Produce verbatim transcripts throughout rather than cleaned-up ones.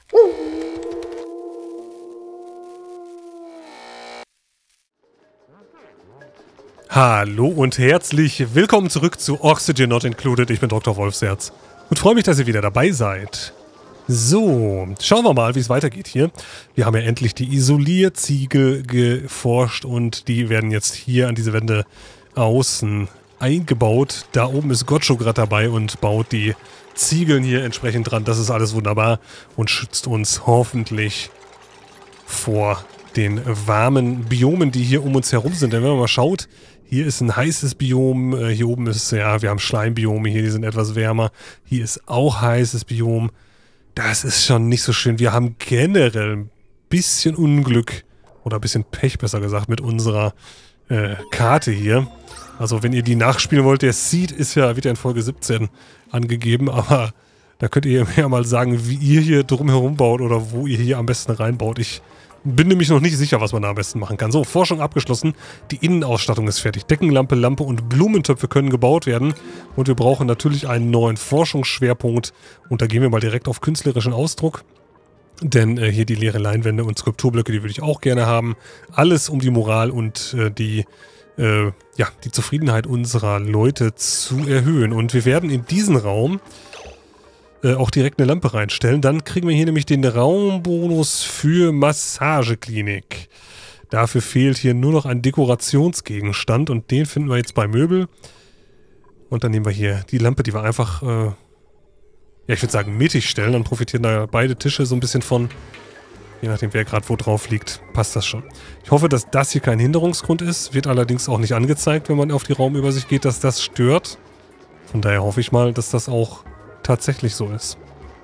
Hallo und herzlich willkommen zurück zu Oxygen Not Included. Ich bin Doktor Wolfsherz und freue mich, dass ihr wieder dabei seid. So, schauen wir mal, wie es weitergeht hier. Wir haben ja endlich die Isolierziegel geforscht und die werden jetzt hier an diese Wände außen eingebaut. Da oben ist Gotcho gerade dabei und baut die Ziegeln hier entsprechend dran. Das ist alles wunderbar und schützt uns hoffentlich vor den warmen Biomen, die hier um uns herum sind. Denn wenn man mal schaut, hier ist ein heißes Biom, äh, hier oben ist, ja, wir haben Schleimbiome hier, die sind etwas wärmer. Hier ist auch heißes Biom. Das ist schon nicht so schön. Wir haben generell ein bisschen Unglück, oder ein bisschen Pech, besser gesagt, mit unserer äh, Karte hier. Also wenn ihr die nachspielen wollt, der Seed ist ja, wird ja in Folge siebzehn angegeben, aber da könnt ihr ja mal sagen, wie ihr hier drumherum baut oder wo ihr hier am besten reinbaut. Ich bin nämlich noch nicht sicher, was man da am besten machen kann. So, Forschung abgeschlossen. Die Innenausstattung ist fertig. Deckenlampe, Lampe und Blumentöpfe können gebaut werden. Und wir brauchen natürlich einen neuen Forschungsschwerpunkt. Und da gehen wir mal direkt auf künstlerischen Ausdruck. Denn äh, hier die leere Leinwände und Skulpturblöcke, die würde ich auch gerne haben. Alles, um die Moral und äh, die, äh, ja, die Zufriedenheit unserer Leute zu erhöhen. Und wir werden in diesen Raum auch direkt eine Lampe reinstellen. Dann kriegen wir hier nämlich den Raumbonus für Massageklinik. Dafür fehlt hier nur noch ein Dekorationsgegenstand und den finden wir jetzt bei Möbel. Und dann nehmen wir hier die Lampe, die wir einfach, äh, ja, ich würde sagen, mittig stellen. Dann profitieren da beide Tische so ein bisschen von. Je nachdem, wer gerade wo drauf liegt, passt das schon. Ich hoffe, dass das hier kein Hinderungsgrund ist. Wird allerdings auch nicht angezeigt, wenn man auf die Raumübersicht geht, dass das stört. Von daher hoffe ich mal, dass das auch tatsächlich so ist.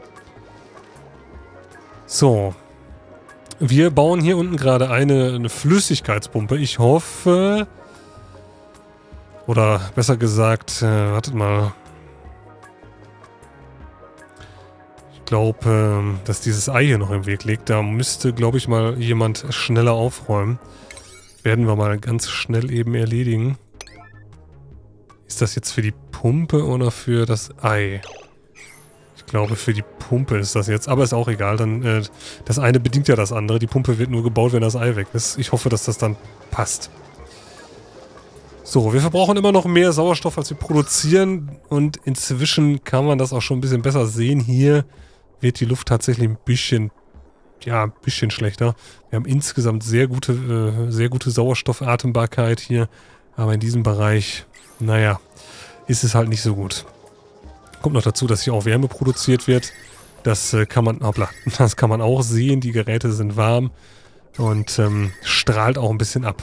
So. Wir bauen hier unten gerade eine, eine Flüssigkeitspumpe. Ich hoffe... Oder besser gesagt, äh, wartet mal. Ich glaube, äh, dass dieses Ei hier noch im Weg liegt. Da müsste, glaube ich, mal jemand schneller aufräumen. Werden wir mal ganz schnell eben erledigen. Ist das jetzt für die Pumpe oder für das Ei? Ich glaube, für die Pumpe ist das jetzt. Aber ist auch egal. Dann, äh, das eine bedingt ja das andere. Die Pumpe wird nur gebaut, wenn das Ei weg ist. Ich hoffe, dass das dann passt. So, wir verbrauchen immer noch mehr Sauerstoff, als wir produzieren. Und inzwischen kann man das auch schon ein bisschen besser sehen. Hier wird die Luft tatsächlich ein bisschen, ja, ein bisschen schlechter. Wir haben insgesamt sehr gute, äh, sehr gute Sauerstoffatembarkeit hier. Aber in diesem Bereich, naja, ist es halt nicht so gut. Kommt noch dazu, dass hier auch Wärme produziert wird. Das äh, kann man, hoppla, das kann man auch sehen. Die Geräte sind warm und ähm, strahlt auch ein bisschen ab.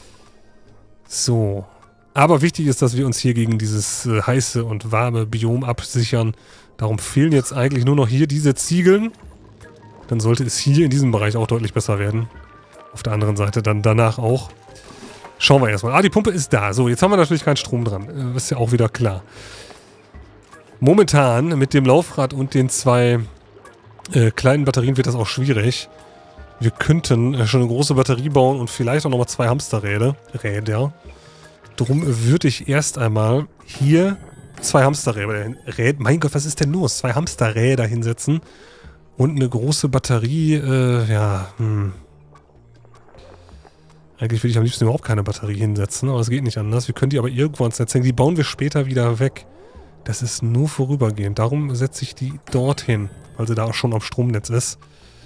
So. Aber wichtig ist, dass wir uns hier gegen dieses äh, heiße und warme Biom absichern. Darum fehlen jetzt eigentlich nur noch hier diese Ziegeln. Dann sollte es hier in diesem Bereich auch deutlich besser werden. Auf der anderen Seite dann danach auch. Schauen wir erstmal. Ah, die Pumpe ist da. So, jetzt haben wir natürlich keinen Strom dran. Äh, ist ja auch wieder klar. Momentan mit dem Laufrad und den zwei äh, kleinen Batterien wird das auch schwierig. Wir könnten äh, schon eine große Batterie bauen und vielleicht auch nochmal zwei Hamsterräder. Räder. Drum würde ich erst einmal hier zwei Hamsterräder, Räd, mein Gott, was ist denn los? Zwei Hamsterräder hinsetzen und eine große Batterie, äh, ja, hm. Eigentlich will ich am liebsten überhaupt keine Batterie hinsetzen, aber es geht nicht anders. Wir können die aber irgendwo ans Netz hängen. Die bauen wir später wieder weg. Das ist nur vorübergehend. Darum setze ich die dorthin, weil sie da auch schon am Stromnetz ist.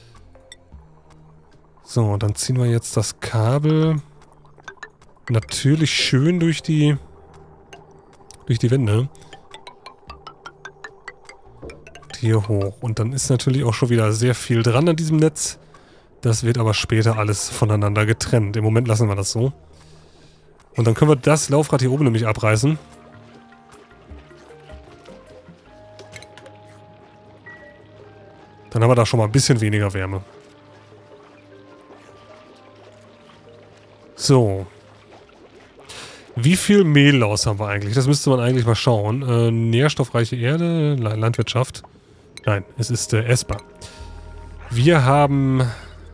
So, dann ziehen wir jetzt das Kabel natürlich schön durch die durch die Wände. Und hier hoch. Und dann ist natürlich auch schon wieder sehr viel dran an diesem Netz. Das wird aber später alles voneinander getrennt. Im Moment lassen wir das so. Und dann können wir das Laufrad hier oben nämlich abreißen. Dann haben wir da schon mal ein bisschen weniger Wärme. So. Wie viel Mehllaus haben wir eigentlich? Das müsste man eigentlich mal schauen. Äh, nährstoffreiche Erde, Landwirtschaft. Nein, es ist äh, essbar. Wir haben...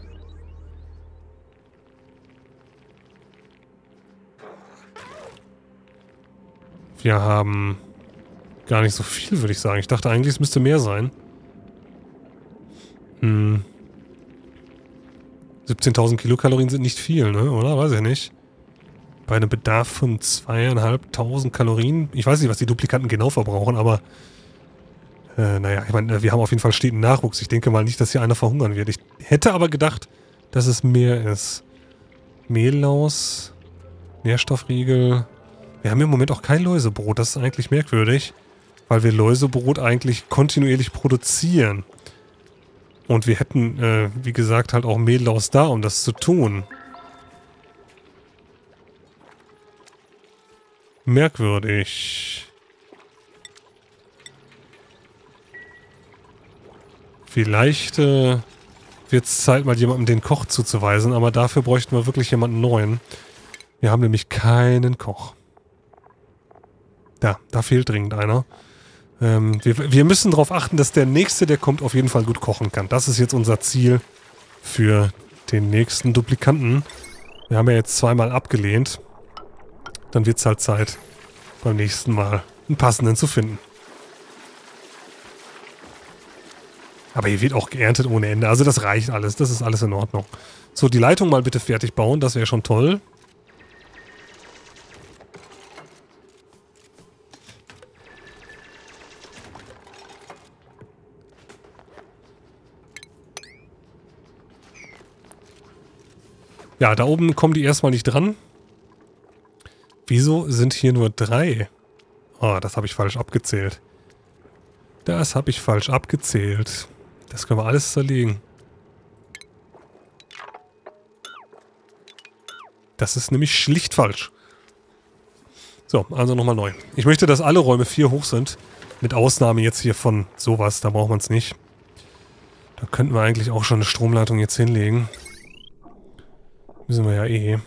Wir haben gar nicht so viel, würde ich sagen. Ich dachte eigentlich, es müsste mehr sein. Hm. siebzehntausend Kilokalorien sind nicht viel, ne? Oder? Weiß ich nicht. Bei einem Bedarf von zweieinhalbtausend Kalorien. Ich weiß nicht, was die Duplikanten genau verbrauchen, aber äh, naja, ich meine, wir haben auf jeden Fall steten Nachwuchs. Ich denke mal nicht, dass hier einer verhungern wird. Ich hätte aber gedacht, dass es mehr ist. Mehllaus, Nährstoffriegel. Wir haben im Moment auch kein Läusebrot. Das ist eigentlich merkwürdig, weil wir Läusebrot eigentlich kontinuierlich produzieren. Und wir hätten, äh, wie gesagt, halt auch Mehllaus da, um das zu tun. Merkwürdig. Vielleicht äh, wird es Zeit, mal jemandem den Koch zuzuweisen, aber dafür bräuchten wir wirklich jemanden neuen. Wir haben nämlich keinen Koch. Ja, da fehlt dringend einer. Ähm, wir, wir müssen darauf achten, dass der Nächste, der kommt, auf jeden Fall gut kochen kann. Das ist jetzt unser Ziel für den nächsten Duplikanten. Wir haben ja jetzt zweimal abgelehnt. Dann wird es halt Zeit, beim nächsten Mal einen passenden zu finden. Aber hier wird auch geerntet ohne Ende. Also das reicht alles. Das ist alles in Ordnung. So, die Leitung mal bitte fertig bauen. Das wäre schon toll. Ja, da oben kommen die erstmal nicht dran. Wieso sind hier nur drei? Oh, das habe ich falsch abgezählt. Das habe ich falsch abgezählt. Das können wir alles zerlegen. Das ist nämlich schlicht falsch. So, also nochmal neu. Ich möchte, dass alle Räume vier hoch sind. Mit Ausnahme jetzt hier von sowas, da braucht man es nicht. Da könnten wir eigentlich auch schon eine Stromleitung jetzt hinlegen. Müssen wir ja eh.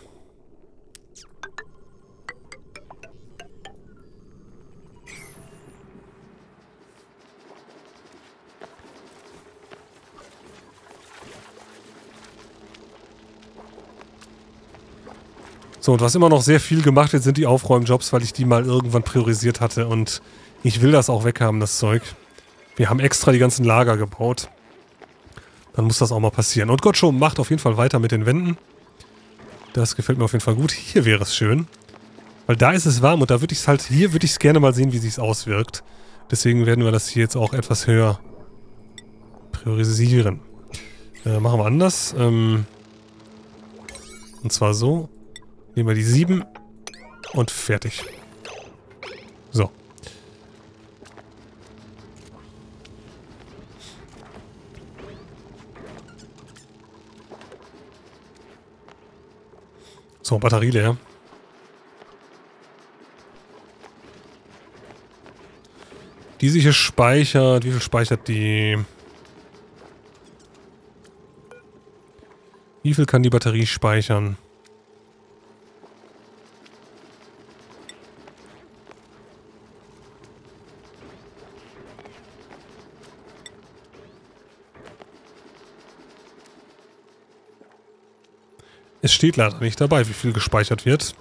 So, und was immer noch sehr viel gemacht wird, sind die Aufräumjobs, weil ich die mal irgendwann priorisiert hatte und ich will das auch weghaben, das Zeug. Wir haben extra die ganzen Lager gebaut. Dann muss das auch mal passieren. Und Gottscho macht auf jeden Fall weiter mit den Wänden. Das gefällt mir auf jeden Fall gut. Hier wäre es schön. Weil da ist es warm und da würde ich es halt, hier würde ich es gerne mal sehen, wie sich es auswirkt. Deswegen werden wir das hier jetzt auch etwas höher priorisieren. Äh, machen wir anders. Ähm, und zwar so. Nehmen wir die sieben und fertig. So. So, Batterie leer. Die sich hier speichert. Wie viel speichert die? Wie viel kann die Batterie speichern? Es steht leider nicht dabei, wie viel gespeichert wird.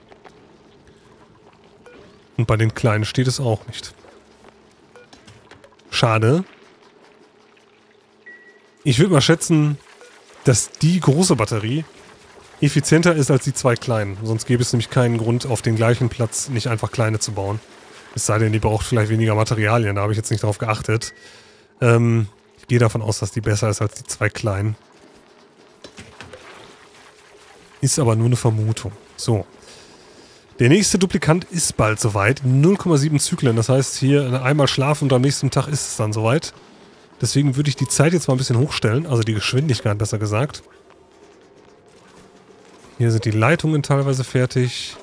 Und bei den kleinen steht es auch nicht. Schade. Ich würde mal schätzen, dass die große Batterie effizienter ist als die zwei kleinen. Sonst gäbe es nämlich keinen Grund, auf den gleichen Platz nicht einfach kleine zu bauen. Es sei denn, die braucht vielleicht weniger Materialien. Da habe ich jetzt nicht drauf geachtet. Ähm, ich gehe davon aus, dass die besser ist als die zwei kleinen. Ist aber nur eine Vermutung. So. Der nächste Duplikant ist bald soweit. null Komma sieben Zyklen. Das heißt, hier einmal schlafen und am nächsten Tag ist es dann soweit. Deswegen würde ich die Zeit jetzt mal ein bisschen hochstellen. Also die Geschwindigkeit, besser gesagt. Hier sind die Leitungen teilweise fertig.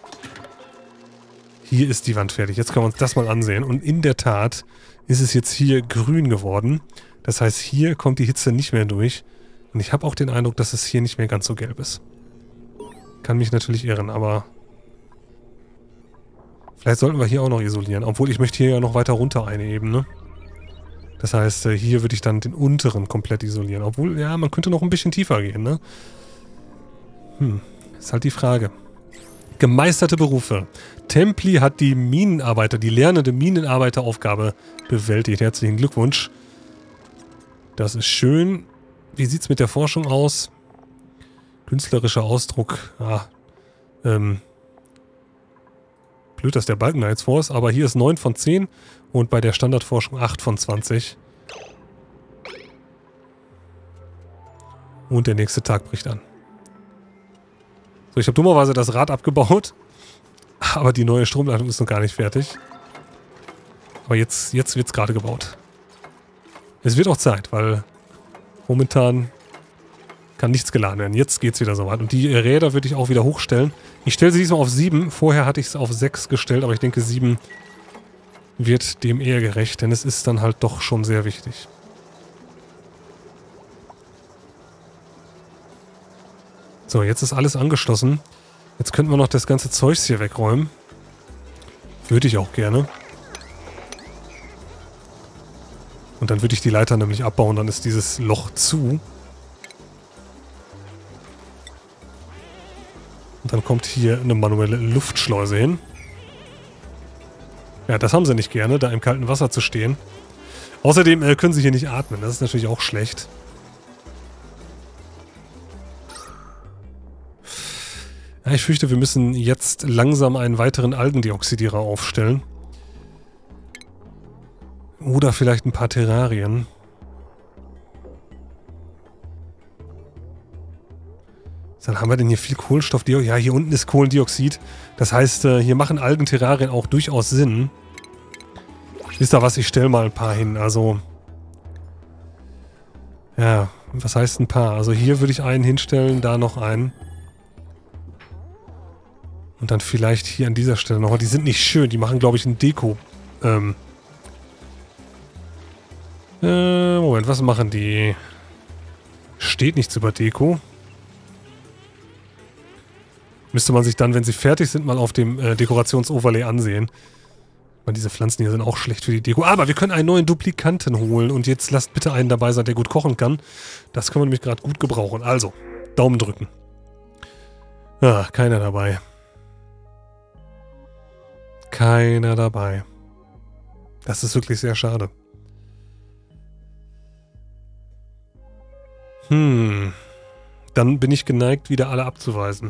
Hier ist die Wand fertig. Jetzt können wir uns das mal ansehen. Und in der Tat ist es jetzt hier grün geworden. Das heißt, hier kommt die Hitze nicht mehr durch. Und ich habe auch den Eindruck, dass es hier nicht mehr ganz so gelb ist. Kann mich natürlich irren, aber vielleicht sollten wir hier auch noch isolieren. Obwohl, ich möchte hier ja noch weiter runter eine Ebene. Das heißt, hier würde ich dann den unteren komplett isolieren. Obwohl, ja, man könnte noch ein bisschen tiefer gehen, ne? Hm, ist halt die Frage. Gemeisterte Berufe. Templi hat die Minenarbeiter, die lernende Minenarbeiteraufgabe bewältigt. Herzlichen Glückwunsch. Das ist schön. Wie sieht es mit der Forschung aus? Künstlerischer Ausdruck. Ah, ähm... Blöd, dass der Balken da jetzt vor ist, aber hier ist neun von zehn und bei der Standardforschung acht von zwanzig. Und der nächste Tag bricht an. So, ich habe dummerweise das Rad abgebaut, aber die neue Stromleitung ist noch gar nicht fertig. Aber jetzt, jetzt wird es gerade gebaut. Es wird auch Zeit, weil momentan kann nichts geladen werden. Jetzt geht es wieder so weit. Und die Räder würde ich auch wieder hochstellen. Ich stelle sie diesmal auf sieben. Vorher hatte ich es auf sechs gestellt, aber ich denke sieben wird dem eher gerecht, denn es ist dann halt doch schon sehr wichtig. So, jetzt ist alles angeschlossen. Jetzt könnten wir noch das ganze Zeugs hier wegräumen. Würde ich auch gerne. Und dann würde ich die Leiter nämlich abbauen, dann ist dieses Loch zu. Und dann kommt hier eine manuelle Luftschleuse hin. Ja, das haben sie nicht gerne, da im kalten Wasser zu stehen. Außerdem äh, können sie hier nicht atmen, das ist natürlich auch schlecht. Ja, ich fürchte, wir müssen jetzt langsam einen weiteren Algendioxidierer aufstellen. Oder vielleicht ein paar Terrarien. Dann haben wir denn hier viel Kohlenstoffdioxid. Ja, hier unten ist Kohlendioxid. Das heißt, hier machen Algenterrarien auch durchaus Sinn. Wisst ihr was, ich stelle mal ein paar hin. Also, ja, was heißt ein paar? Also hier würde ich einen hinstellen, da noch einen. Und dann vielleicht hier an dieser Stelle noch. Die sind nicht schön, die machen, glaube ich, ein Deko. Ähm. Äh, Moment, was machen die? Steht nichts über Deko. Müsste man sich dann, wenn sie fertig sind, mal auf dem äh, Dekorationsoverlay ansehen. Weil diese Pflanzen hier sind auch schlecht für die Deko. Aber wir können einen neuen Duplikanten holen. Und jetzt lasst bitte einen dabei sein, der gut kochen kann. Das können wir nämlich gerade gut gebrauchen. Also, Daumen drücken. Ah, keiner dabei. Keiner dabei. Das ist wirklich sehr schade. Hm. Dann bin ich geneigt, wieder alle abzuweisen.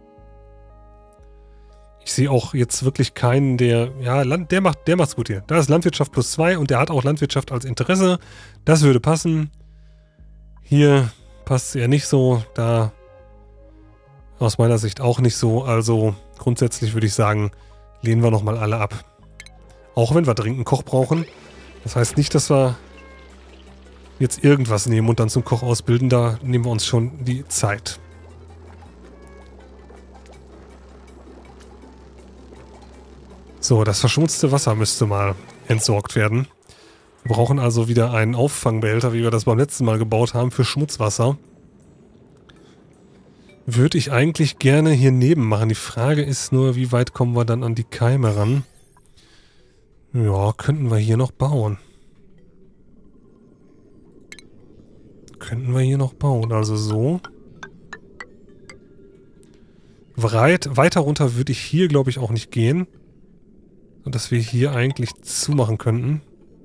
Ich sehe auch jetzt wirklich keinen, der... Ja, Land, der macht der macht's gut hier. Da ist Landwirtschaft plus zwei und der hat auch Landwirtschaft als Interesse. Das würde passen. Hier passt es eher nicht so. Da aus meiner Sicht auch nicht so. Also grundsätzlich würde ich sagen, lehnen wir nochmal alle ab. Auch wenn wir dringend einen Koch brauchen. Das heißt nicht, dass wir jetzt irgendwas nehmen und dann zum Koch ausbilden. Da nehmen wir uns schon die Zeit. So, das verschmutzte Wasser müsste mal entsorgt werden. Wir brauchen also wieder einen Auffangbehälter, wie wir das beim letzten Mal gebaut haben, für Schmutzwasser. Würde ich eigentlich gerne hier neben machen. Die Frage ist nur, wie weit kommen wir dann an die Keime ran? Ja, könnten wir hier noch bauen. Könnten wir hier noch bauen, also so. Weit, weiter runter würde ich hier, glaube ich, auch nicht gehen. Dass wir hier eigentlich zumachen könnten.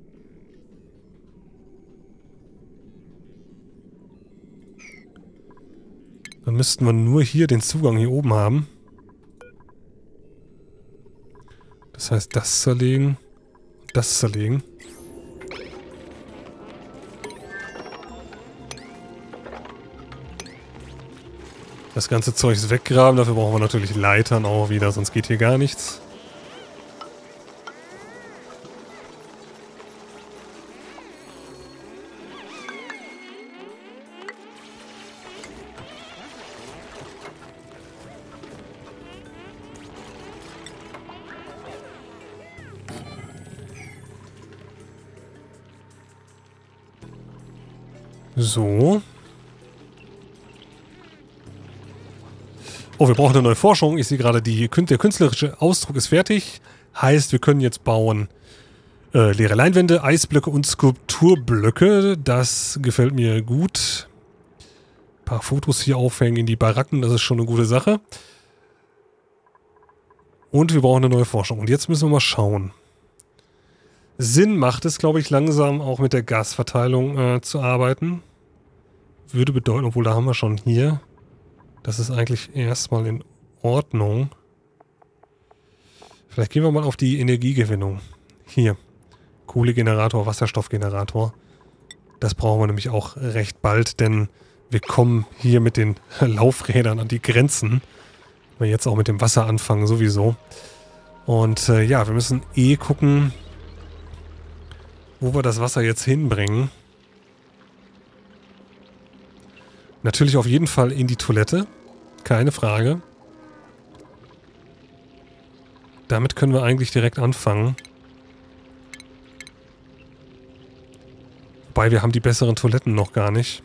Dann müssten wir nur hier den Zugang hier oben haben. Das heißt, das zerlegen. Das zerlegen. Das ganze Zeug weggraben. Dafür brauchen wir natürlich Leitern auch wieder, sonst geht hier gar nichts. So. Oh, wir brauchen eine neue Forschung. Ich sehe gerade, die, der künstlerische Ausdruck ist fertig. Heißt, wir können jetzt bauen äh, leere Leinwände, Eisblöcke und Skulpturblöcke. Das gefällt mir gut. Ein paar Fotos hier aufhängen in die Baracken, das ist schon eine gute Sache. Und wir brauchen eine neue Forschung. Und jetzt müssen wir mal schauen. Sinn macht es, glaube ich, langsam auch mit der Gasverteilung äh, zu arbeiten. Würde bedeuten, obwohl da haben wir schon hier. Das ist eigentlich erstmal in Ordnung. Vielleicht gehen wir mal auf die Energiegewinnung. Hier. Kohlegenerator, Wasserstoffgenerator. Das brauchen wir nämlich auch recht bald, denn wir kommen hier mit den Laufrädern an die Grenzen. Wir jetzt auch mit dem Wasser anfangen sowieso. Und äh, ja, wir müssen eh gucken, wo wir das Wasser jetzt hinbringen. Natürlich auf jeden Fall in die Toilette. Keine Frage. Damit können wir eigentlich direkt anfangen. Wobei, wir haben die besseren Toiletten noch gar nicht.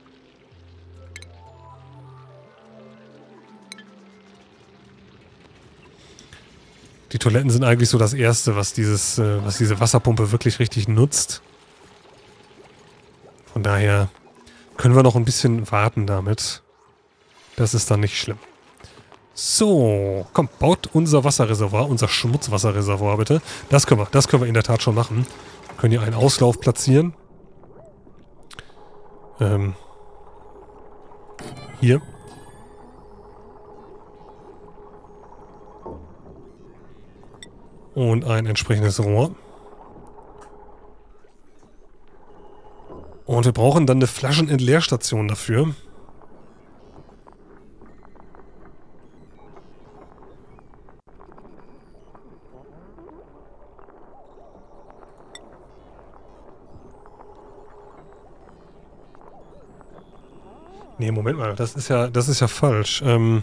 Die Toiletten sind eigentlich so das Erste, was dieses, äh, was diese Wasserpumpe wirklich richtig nutzt. Von daher können wir noch ein bisschen warten damit. Das ist dann nicht schlimm. So, komm, baut unser Wasserreservoir, unser Schmutzwasserreservoir bitte. Das können wir, das können wir in der Tat schon machen. Wir können hier einen Auslauf platzieren. Ähm, hier. Und ein entsprechendes Rohr. Und wir brauchen dann eine Flaschenentleerstation dafür. Nee, Moment mal, das ist ja, das ist ja falsch. Ähm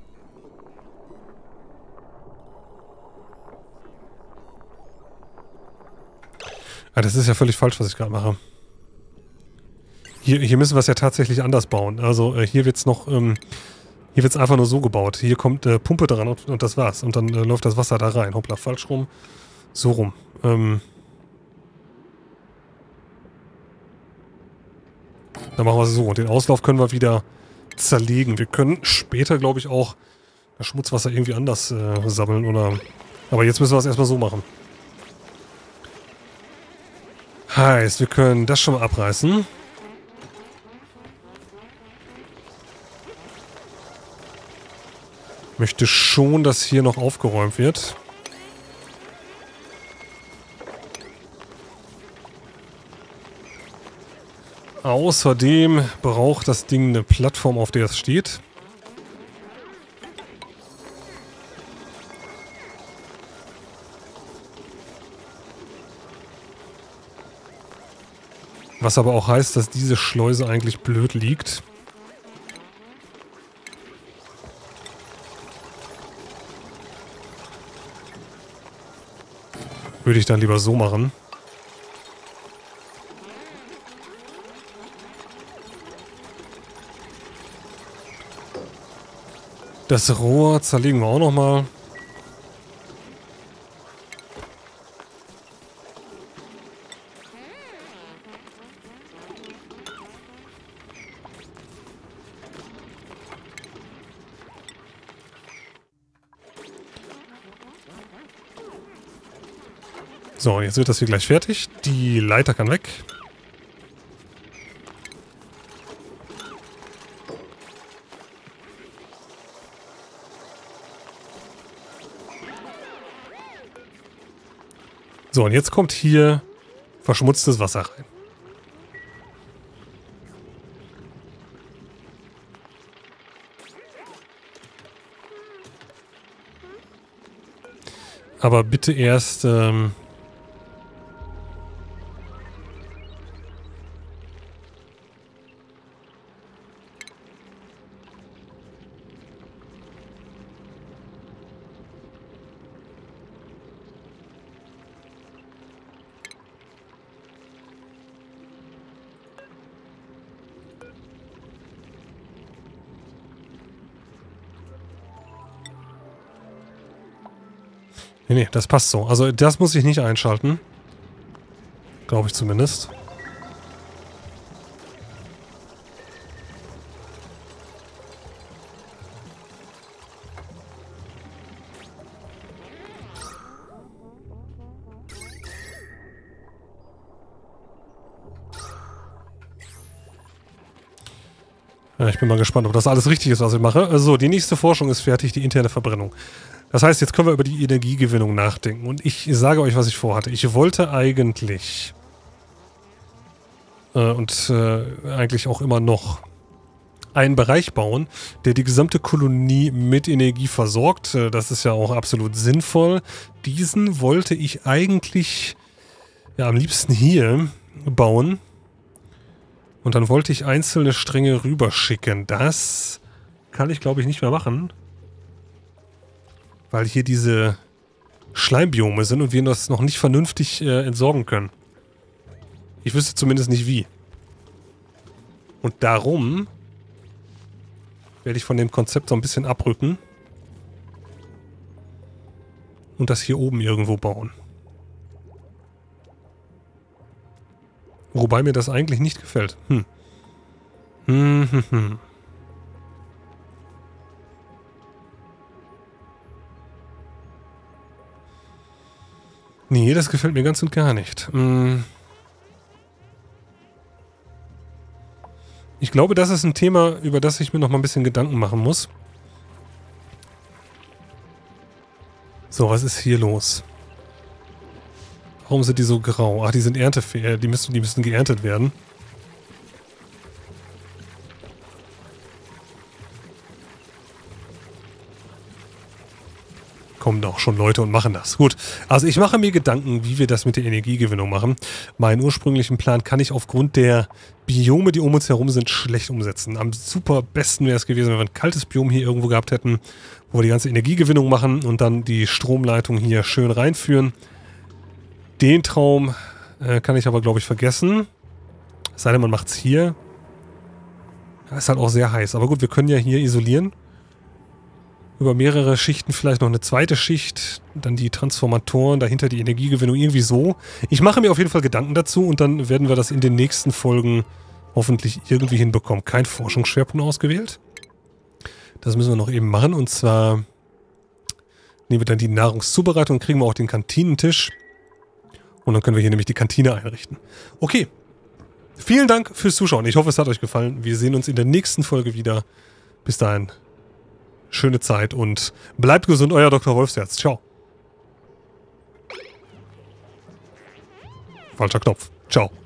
ah, das ist ja völlig falsch, was ich gerade mache. Hier, hier müssen wir es ja tatsächlich anders bauen. Also äh, hier wird es noch, ähm, hier wird es einfach nur so gebaut. Hier kommt äh, Pumpe dran und, und das war's. Und dann äh, läuft das Wasser da rein. Hoppla, falsch rum. So rum. Ähm dann machen wir es so. Und den Auslauf können wir wieder zerlegen. Wir können später, glaube ich, auch das Schmutzwasser irgendwie anders äh, sammeln. Oder. Aber jetzt müssen wir es erstmal so machen. Heißt, wir können das schon mal abreißen. Möchte schon, dass hier noch aufgeräumt wird. Außerdem braucht das Ding eine Plattform, auf der es steht. Was aber auch heißt, dass diese Schleuse eigentlich blöd liegt. Würde ich dann lieber so machen. Das Rohr zerlegen wir auch nochmal. So, jetzt wird das hier gleich fertig. Die Leiter kann weg. So, und jetzt kommt hier verschmutztes Wasser rein. Aber bitte erst... Ähm Nee, nee, das passt so. Also das muss ich nicht einschalten. Glaube ich zumindest. Ja, ich bin mal gespannt, ob das alles richtig ist, was ich mache. Also, die nächste Forschung ist fertig, die interne Verbrennung. Das heißt, jetzt können wir über die Energiegewinnung nachdenken. Und ich sage euch, was ich vorhatte. Ich wollte eigentlich äh, und äh, eigentlich auch immer noch einen Bereich bauen, der die gesamte Kolonie mit Energie versorgt. Äh, das ist ja auch absolut sinnvoll. Diesen wollte ich eigentlich ja am liebsten hier bauen. Und dann wollte ich einzelne Stränge rüberschicken. Das kann ich, glaube ich, nicht mehr machen. Weil hier diese Schleimbiome sind und wir das noch nicht vernünftig äh, entsorgen können. Ich wüsste zumindest nicht wie. Und darum werde ich von dem Konzept so ein bisschen abrücken. Und das hier oben irgendwo bauen. Wobei mir das eigentlich nicht gefällt. Hm. Hm, hm, hm. Nee, das gefällt mir ganz und gar nicht. Hm. Ich glaube, das ist ein Thema, über das ich mir noch mal ein bisschen Gedanken machen muss. So, was ist hier los? Warum sind die so grau? Ach, die sind erntefähig. Die müssen, die müssen geerntet werden. Kommen da auch schon Leute und machen das. Gut, also ich mache mir Gedanken, wie wir das mit der Energiegewinnung machen. Meinen ursprünglichen Plan kann ich aufgrund der Biome, die um uns herum sind, schlecht umsetzen. Am super besten wäre es gewesen, wenn wir ein kaltes Biom hier irgendwo gehabt hätten, wo wir die ganze Energiegewinnung machen und dann die Stromleitung hier schön reinführen. Den Traum äh, kann ich aber, glaube ich, vergessen. Es sei denn, man macht es hier. Das ist halt auch sehr heiß. Aber gut, wir können ja hier isolieren. Über mehrere Schichten vielleicht noch eine zweite Schicht, dann die Transformatoren, dahinter die Energiegewinnung, irgendwie so. Ich mache mir auf jeden Fall Gedanken dazu und dann werden wir das in den nächsten Folgen hoffentlich irgendwie hinbekommen. Kein Forschungsschwerpunkt ausgewählt. Das müssen wir noch eben machen und zwar nehmen wir dann die Nahrungszubereitung, kriegen wir auch den Kantinentisch und dann können wir hier nämlich die Kantine einrichten. Okay, vielen Dank fürs Zuschauen. Ich hoffe, es hat euch gefallen. Wir sehen uns in der nächsten Folge wieder. Bis dahin. Schöne Zeit und bleibt gesund, euer Doktor Wolfsherz. Ciao. Falscher Knopf. Ciao.